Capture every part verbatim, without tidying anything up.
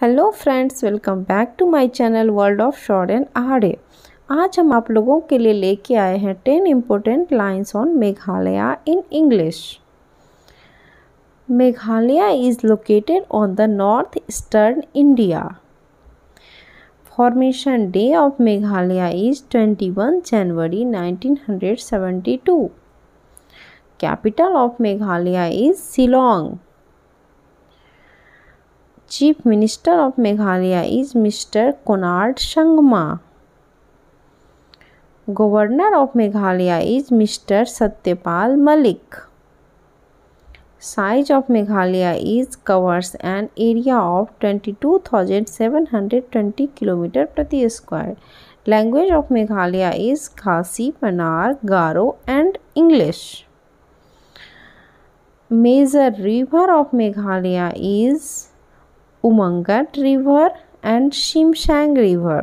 Hello friends, welcome back to my channel world of short and आर्डे। आज हम आप लोगों के लिए लेके आए हैं ten important lines on Meghalaya in English. Meghalaya is located on the north eastern India. Formation day of Meghalaya is इक्कीस जनवरी nineteen seventy two. Capital of Meghalaya is Shillong. Chief Minister of Meghalaya is Mister Konark Sangma. Governor of Meghalaya is Mister Satyapal Malik. Size of Meghalaya is covers an area of twenty-two thousand seven hundred twenty kilometer per square. Language of Meghalaya is Khasi, Panar, Garo and English. Major river of Meghalaya is Umangat River and Shimshang River.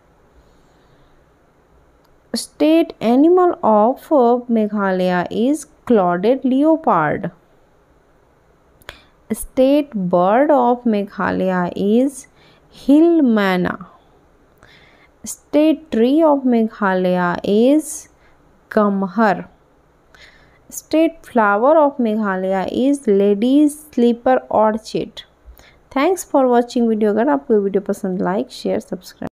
State animal of Meghalaya is clouded leopard. State bird of Meghalaya is hill manna. State tree of Meghalaya is gamhar. State flower of Meghalaya is lady's slipper orchid. Thanks for watching video. अगर आपको video पसंद, like share subscribe.